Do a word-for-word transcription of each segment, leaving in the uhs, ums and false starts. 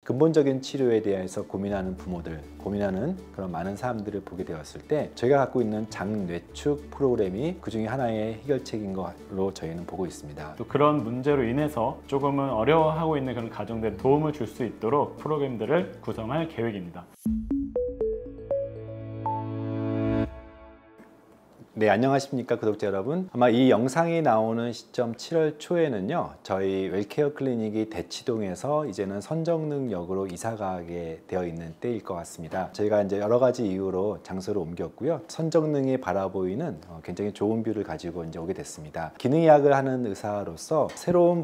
근본적인 치료에 대해서 고민하는 부모들, 고민하는 그런 많은 사람들을 보게 되었을 때 저희가 갖고 있는 장뇌축 프로그램이 그 중에 하나의 해결책인 걸로 저희는 보고 있습니다. 또 그런 문제로 인해서 조금은 어려워하고 있는 그런 가정들에 도움을 줄 수 있도록 프로그램들을 구성할 계획입니다. 네, 안녕하십니까 구독자 여러분. 아마 이 영상이 나오는 시점 칠월 초에는요 저희 웰케어 클리닉이 대치동에서 이제는 선정릉역으로 이사가게 되어 있는 때일 것 같습니다. 저희가 이제 여러 가지 이유로 장소를 옮겼고요, 선정릉이 바라보이는 굉장히 좋은 뷰를 가지고 이제 오게 됐습니다. 기능의학을 하는 의사로서 새로운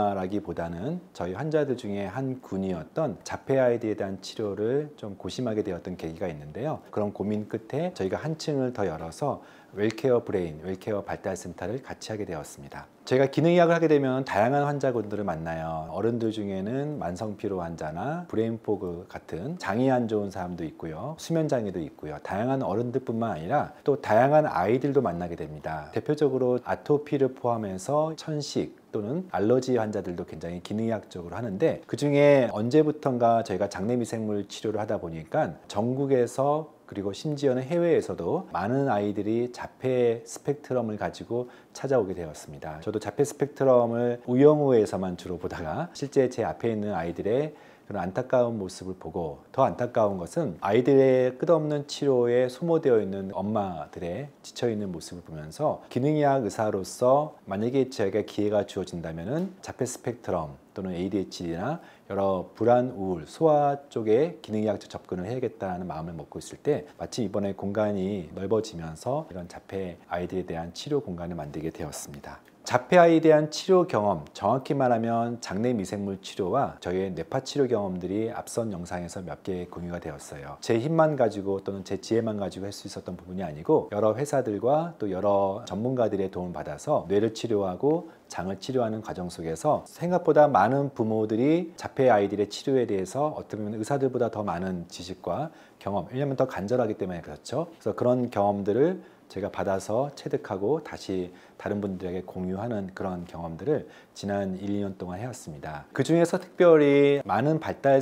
분야라기보다는 저희 환자들 중에 한 군이었던 자폐 아이들에 대한 치료를 좀 고심하게 되었던 계기가 있는데요, 그런 고민 끝에 저희가 한 층을 더 열어서 웰케어 브레인, 웰케어 발달센터를 같이 하게 되었습니다. 저희가 기능의학을 하게 되면 다양한 환자분들을 만나요. 어른들 중에는 만성피로 환자나 브레인포그 같은 장이 안 좋은 사람도 있고요, 수면장애도 있고요, 다양한 어른들뿐만 아니라 또 다양한 아이들도 만나게 됩니다. 대표적으로 아토피를 포함해서 천식 또는 알러지 환자들도 굉장히 기능의학적으로 하는데, 그 중에 언제부턴가 저희가 장내미생물 치료를 하다 보니까 전국에서 그리고 심지어는 해외에서도 많은 아이들이 자폐 스펙트럼을 가지고 찾아오게 되었습니다. 저도 자폐 스펙트럼을 우영우에서만 주로 보다가 실제 제 앞에 있는 아이들의 그런 안타까운 모습을 보고, 더 안타까운 것은 아이들의 끝없는 치료에 소모되어 있는 엄마들의 지쳐있는 모습을 보면서 기능의학 의사로서 만약에 제가 기회가 주어진다면 자폐 스펙트럼 또는 에이디에이치디나 여러 불안, 우울, 소아 쪽에 기능의학적 접근을 해야겠다는 마음을 먹고 있을 때 마침 이번에 공간이 넓어지면서 이런 자폐 아이들에 대한 치료 공간을 만들게 되었습니다. 자폐 아이에 대한 치료 경험, 정확히 말하면 장내 미생물 치료와 저희의 뇌파 치료 경험들이 앞선 영상에서 몇 개 공유가 되었어요. 제 힘만 가지고 또는 제 지혜만 가지고 할 수 있었던 부분이 아니고 여러 회사들과 또 여러 전문가들의 도움을 받아서 뇌를 치료하고 장을 치료하는 과정 속에서 생각보다 많은 부모들이 자폐 아이들의 치료에 대해서 어떻게 보면 의사들보다 더 많은 지식과 경험, 왜냐하면 더 간절하기 때문에 그렇죠. 그래서 그런 경험들을 제가 받아서 체득하고 다시 다른 분들에게 공유하는 그런 경험들을 지난 일, 이 년 동안 해왔습니다. 그 중에서 특별히 많은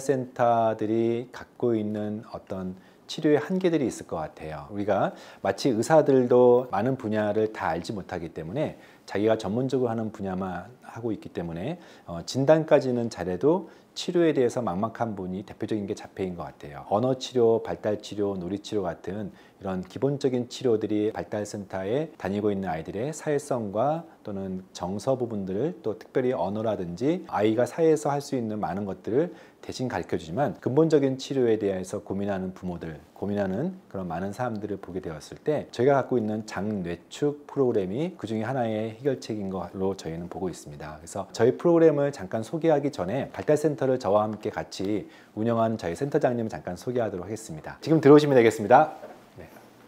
발달센터들이 갖고 있는 어떤 치료의 한계들이 있을 것 같아요. 우리가 마치 의사들도 많은 분야를 다 알지 못하기 때문에 자기가 전문적으로 하는 분야만 하고 있기 때문에 어, 진단까지는 잘해도 치료에 대해서 막막한 분이 대표적인 게 자폐인 것 같아요. 언어치료, 발달치료, 놀이치료 같은 이런 기본적인 치료들이 발달센터에 다니고 있는 아이들의 사회성과 또는 정서 부분들을, 또 특별히 언어라든지 아이가 사회에서 할 수 있는 많은 것들을 대신 가르쳐주지만 근본적인 치료에 대해서 고민하는 부모들, 고민하는 그런 많은 사람들을 보게 되었을 때 저희가 갖고 있는 장뇌축 프로그램이 그 중에 하나의 해결책인 걸로 저희는 보고 있습니다. 그래서 저희 프로그램을 잠깐 소개하기 전에 발달센터를 저와 함께 같이 운영하는 저희 센터장님을 잠깐 소개하도록 하겠습니다. 지금 들어오시면 되겠습니다. 네,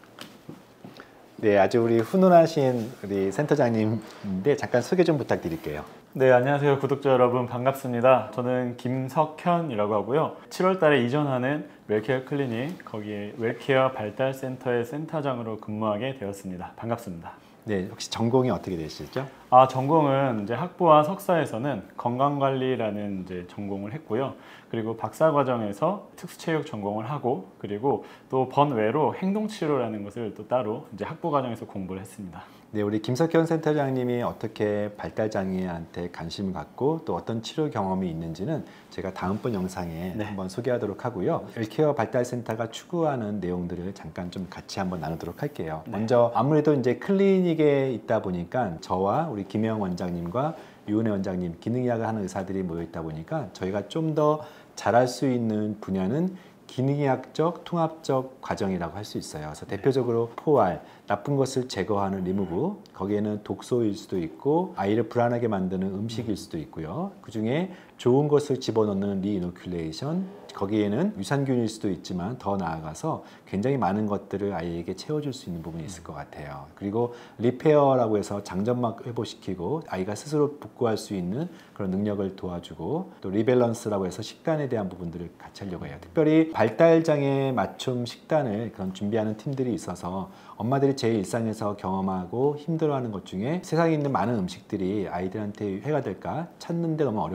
네, 아주 우리 훈훈하신 우리 센터장님인데 잠깐 소개 좀 부탁드릴게요. 네, 안녕하세요 구독자 여러분, 반갑습니다. 저는 김석현이라고 하고요, 칠월 달에 이전하는 웰케어 클리닉, 거기에 웰케어 발달센터의 센터장으로 근무하게 되었습니다. 반갑습니다. 네, 혹시 전공이 어떻게 되시죠? 아, 전공은 이제 학부와 석사에서는 건강관리라는 이제 전공을 했고요. 그리고 박사 과정에서 특수체육 전공을 하고, 그리고 또 번외로 행동치료라는 것을 또 따로 이제 학부 과정에서 공부를 했습니다. 네, 우리 김석현 센터장님이 어떻게 발달장애한테 관심을 갖고 또 어떤 치료 경험이 있는지는 제가 다음번 영상에 네. 한번 소개하도록 하고요. 웰케어 발달센터가 추구하는 내용들을 잠깐 좀 같이 한번 나누도록 할게요. 네. 먼저 아무래도 이제 클리닉에 있다 보니까 저와 우리 김영 원장님과 유은혜 원장님, 기능의학을 하는 의사들이 모여 있다 보니까 저희가 좀 더 잘할 수 있는 분야는 기능의학적 통합적 과정이라고 할 수 있어요. 그래서 대표적으로 포알, 나쁜 것을 제거하는 리무브, 거기에는 독소일 수도 있고 아이를 불안하게 만드는 음식일 수도 있고요. 그 중에 좋은 것을 집어넣는 리이노큘레이션, 거기에는 유산균일 수도 있지만 더 나아가서 굉장히 많은 것들을 아이에게 채워줄 수 있는 부분이 있을 것 같아요. 그리고 리페어라고 해서 장점막 회복시키고 아이가 스스로 복구할 수 있는 그런 능력을 도와주고, 또 리밸런스라고 해서 식단에 대한 부분들을 같이 하려고 해요. 특별히 발달장애 맞춤 식단을 그런 준비하는 팀들이 있어서 엄마들이 제 일상에서 경험하고 힘들어하는 것 중에 세상에 있는 많은 음식들이 아이들한테 해가 될까 찾는 데 너무 어려운 경우일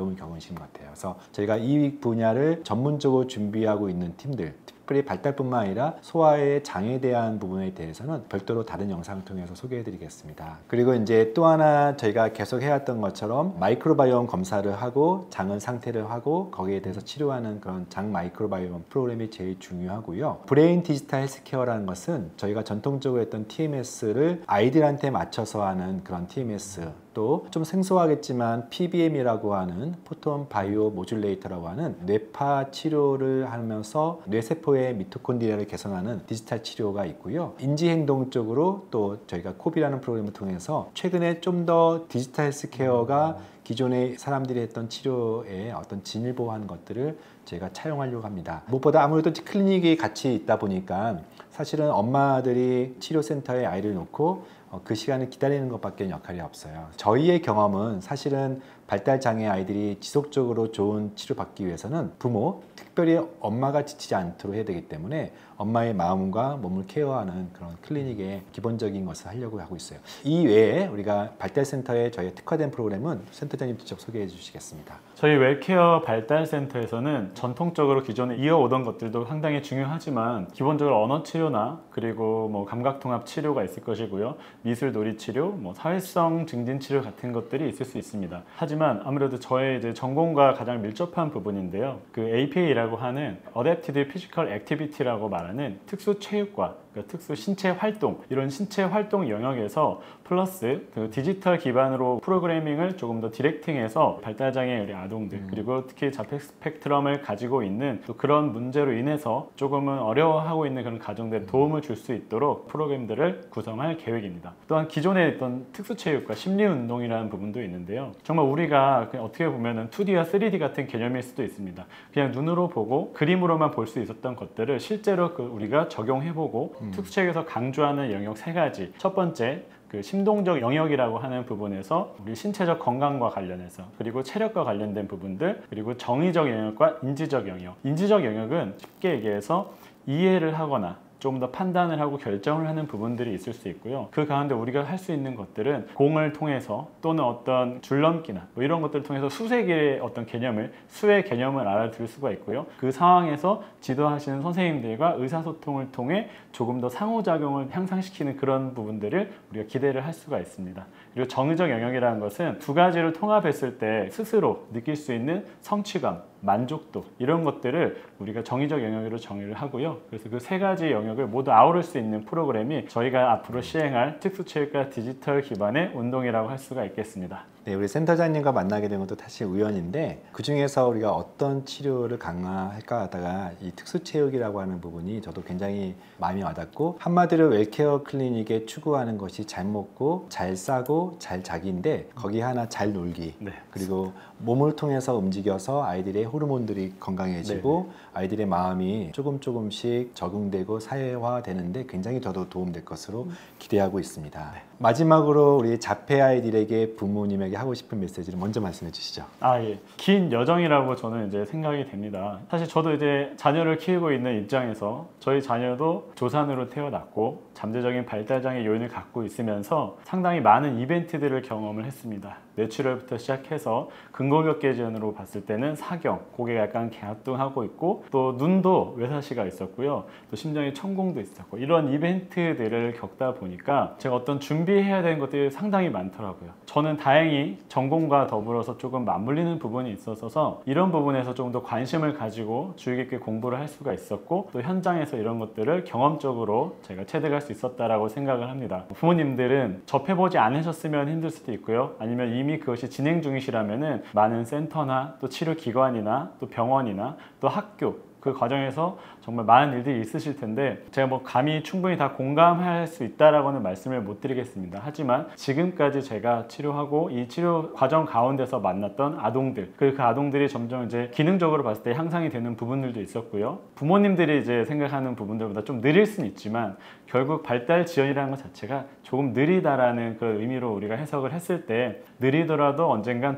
주신 것 같아요. 그래서 저희가 이 분야를 전문적으로 준비하고 있는 팀들, 특별히 발달뿐만 아니라 소아의 장에 대한 부분에 대해서는 별도로 다른 영상을 통해서 소개해 드리겠습니다. 그리고 이제 또 하나 저희가 계속 해왔던 것처럼 마이크로바이옴 검사를 하고 장은 상태를 하고 거기에 대해서 치료하는 그런 장 마이크로바이옴 프로그램이 제일 중요하고요. 브레인 디지털 헬스케어라는 것은 저희가 전통적으로 했던 티엠에스를 아이들한테 맞춰서 하는 그런 티엠에스, 또 좀 생소하겠지만 피비엠이라고 하는 포톤 바이오 모듈레이터라고 하는 뇌파 치료를 하면서 뇌세포의 미토콘드리아를 개선하는 디지털 치료가 있고요. 인지행동 쪽으로 또 저희가 코비라는 프로그램을 통해서 최근에 좀 더 디지털 헬스케어가 기존의 사람들이 했던 치료에 어떤 진일보한 것들을 저희가 차용하려고 합니다. 무엇보다 아무래도 클리닉이 같이 있다 보니까 사실은 엄마들이 치료센터에 아이를 놓고 그 시간을 기다리는 것밖에 역할이 없어요. 저희의 경험은 사실은 발달장애 아이들이 지속적으로 좋은 치료받기 위해서는 부모, 특별히 엄마가 지치지 않도록 해야 되기 때문에 엄마의 마음과 몸을 케어하는 그런 클리닉의 기본적인 것을 하려고 하고 있어요. 이 외에 우리가 발달센터에 저희 특화된 프로그램은 센터장님 직접 소개해 주시겠습니다. 저희 웰케어 발달센터에서는 전통적으로 기존에 이어오던 것들도 상당히 중요하지만 기본적으로 언어 치료나 그리고 뭐 감각통합 치료가 있을 것이고요. 미술 놀이 치료, 뭐 사회성 증진 치료 같은 것들이 있을 수 있습니다. 하지만 아무래도 저의 이제 전공과 가장 밀접한 부분인데요. 그 에이피에이라고 하는 Adapted Physical Activity라고 말하는 특수 체육과 그러니까 특수 신체 활동, 이런 신체 활동 영역에서 플러스 그 디지털 기반으로 프로그래밍을 조금 더 디렉팅해서 발달장애 우리 아동들 음. 그리고 특히 자폐 스펙트럼을 가지고 있는 또 그런 문제로 인해서 조금은 어려워하고 있는 그런 가정들에 도움을 줄 수 있도록 프로그램들을 구성할 계획입니다. 또한 기존에 있던 특수체육과 심리운동이라는 부분도 있는데요. 정말 우리가 그냥 어떻게 보면 투디와 쓰리디 같은 개념일 수도 있습니다. 그냥 눈으로 보고 그림으로만 볼 수 있었던 것들을 실제로 그 우리가 적용해보고 음. 특수체육에서 강조하는 영역 세 가지. 첫 번째, 그 심동적 영역이라고 하는 부분에서 우리 신체적 건강과 관련해서, 그리고 체력과 관련된 부분들, 그리고 정의적 영역과 인지적 영역. 인지적 영역은 쉽게 얘기해서 이해를 하거나 좀 더 판단을 하고 결정을 하는 부분들이 있을 수 있고요. 그 가운데 우리가 할 수 있는 것들은 공을 통해서 또는 어떤 줄넘기나 뭐 이런 것들을 통해서 수색의 어떤 개념을, 수의 개념을 알아들을 수가 있고요. 그 상황에서 지도하시는 선생님들과 의사소통을 통해 조금 더 상호작용을 향상시키는 그런 부분들을 우리가 기대를 할 수가 있습니다. 그리고 정의적 영역이라는 것은 두 가지를 통합했을 때 스스로 느낄 수 있는 성취감, 만족도, 이런 것들을 우리가 정의적 영역으로 정의를 하고요. 그래서 그 세 가지 영역을 모두 아우를 수 있는 프로그램이 저희가 앞으로 시행할 특수체육과 디지털 기반의 운동이라고 할 수가 있겠습니다. 네, 우리 센터장님과 만나게 된 것도 사실 우연인데, 그 중에서 우리가 어떤 치료를 강화할까 하다가 이 특수체육이라고 하는 부분이 저도 굉장히 마음이 와닿고, 한마디로 웰케어 클리닉에 추구하는 것이 잘 먹고 잘 싸고 잘 자기인데, 거기 하나 잘 놀기, 네, 그리고 몸을 통해서 움직여서 아이들의 호르몬들이 건강해지고 네. 아이들의 마음이 조금 조금씩 적응되고 사회화되는데 굉장히 저도 도움될 것으로 음. 기대하고 있습니다. 네. 마지막으로 우리 자폐 아이들에게 부모님에게 하고 싶은 메시지를 먼저 말씀해 주시죠. 아, 예. 긴 여정이라고 저는 이제 생각이 됩니다. 사실 저도 이제 자녀를 키우고 있는 입장에서 저희 자녀도 조산으로 태어났고 잠재적인 발달장애 요인을 갖고 있으면서 상당히 많은 이벤트들을 경험을 했습니다. 뇌출혈부터 시작해서 근골격계지연으로 봤을 때는 사경, 고개가 약간 갸우뚱하고 있고, 또 눈도 외사시가 있었고요. 또 심장에 천공도 있었고, 이런 이벤트들을 겪다 보니까 제가 어떤 준비해야 되는 것들이 상당히 많더라고요. 저는 다행히 전공과 더불어서 조금 맞물리는 부분이 있어서 이런 부분에서 좀 더 관심을 가지고 주의 깊게 공부를 할 수가 있었고, 또 현장에서 이런 것들을 경험적으로 제가 체득할 수 있었다라고 생각을 합니다. 부모님들은 접해보지 않으셨으면 힘들 수도 있고요. 아니면 이미 그것이 진행 중이시라면은 많은 센터나 또 치료기관이나 또 병원이나 또 학교, 그 과정에서 정말 많은 일들이 있으실 텐데 제가 뭐 감히 충분히 다 공감할 수 있다라고는 말씀을 못 드리겠습니다. 하지만 지금까지 제가 치료하고 이 치료 과정 가운데서 만났던 아동들, 그리고 그 아동들이 점점 이제 기능적으로 봤을 때 향상이 되는 부분들도 있었고요. 부모님들이 이제 생각하는 부분들보다 좀 느릴 수는 있지만 결국 발달 지연이라는 것 자체가 조금 느리다라는 그런 의미로 우리가 해석을 했을 때 느리더라도 언젠간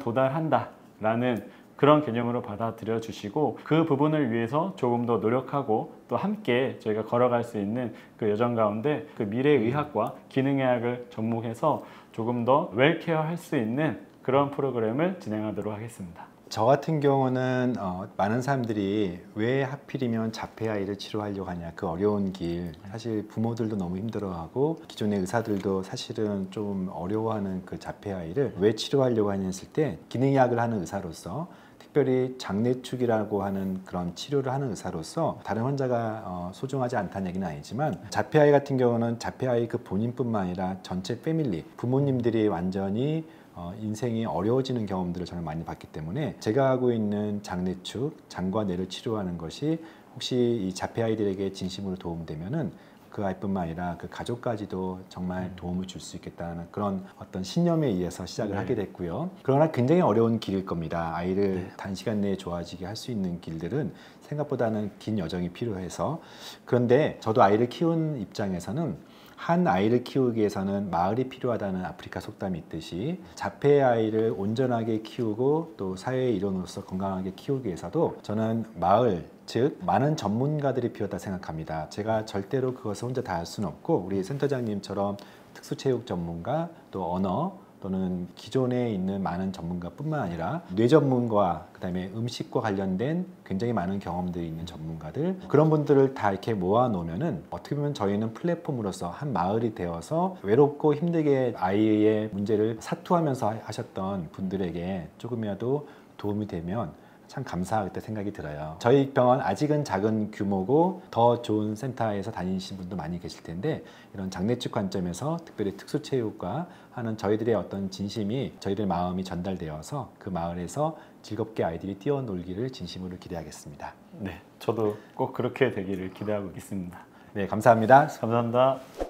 도달한다라는 그런 개념으로 받아들여 주시고, 그 부분을 위해서 조금 더 노력하고 또 함께 저희가 걸어갈 수 있는 그 여정 가운데 그 미래의학과 기능의학을 접목해서 조금 더 웰케어 할 수 있는 그런 프로그램을 진행하도록 하겠습니다. 저 같은 경우는 어, 많은 사람들이 왜 하필이면 자폐 아이를 치료하려고 하냐, 그 어려운 길, 사실 부모들도 너무 힘들어하고 기존의 의사들도 사실은 좀 어려워하는 그 자폐 아이를 왜 치료하려고 하냐 했을 때, 기능의학을 하는 의사로서, 특별히 장내축이라고 하는 그런 치료를 하는 의사로서 다른 환자가 어, 소중하지 않다는 얘기는 아니지만, 자폐 아이 같은 경우는 자폐 아이 그 본인뿐만 아니라 전체 패밀리, 부모님들이 완전히 어, 인생이 어려워지는 경험들을 저는 많이 봤기 때문에, 제가 하고 있는 장내축, 장과 뇌를 치료하는 것이 혹시 이 자폐 아이들에게 진심으로 도움되면은 그 아이뿐만 아니라 그 가족까지도 정말 도움을 줄 수 있겠다는 그런 어떤 신념에 의해서 시작을 네. 하게 됐고요. 그러나 굉장히 어려운 길일 겁니다. 아이를 네. 단시간 내에 좋아지게 할 수 있는 길들은 생각보다는 긴 여정이 필요해서. 그런데 저도 아이를 키운 입장에서는 한 아이를 키우기 위해서는 마을이 필요하다는 아프리카 속담이 있듯이, 자폐 아이를 온전하게 키우고 또 사회의 일원으로서 건강하게 키우기 위해서도 저는 마을, 즉 많은 전문가들이 필요하다 생각합니다. 제가 절대로 그것을 혼자 다 할 수는 없고, 우리 센터장님처럼 특수체육 전문가, 또 언어 또는 기존에 있는 많은 전문가뿐만 아니라 뇌 전문가, 그다음에 음식과 관련된 굉장히 많은 경험들이 있는 전문가들, 그런 분들을 다 이렇게 모아 놓으면은 어떻게 보면 저희는 플랫폼으로서 한 마을이 되어서 외롭고 힘들게 아이의 문제를 사투하면서 하셨던 분들에게 조금이라도 도움이 되면 참 감사하겠다 생각이 들어요. 저희 병원 아직은 작은 규모고 더 좋은 센터에서 다니시는 분도 많이 계실 텐데, 이런 장내축 관점에서 특별히 특수체육과 하는 저희들의 어떤 진심이, 저희들 마음이 전달되어서 그 마을에서 즐겁게 아이들이 뛰어놀기를 진심으로 기대하겠습니다. 네, 저도 꼭 그렇게 되기를 기대하고 있습니다. 네, 감사합니다. 감사합니다.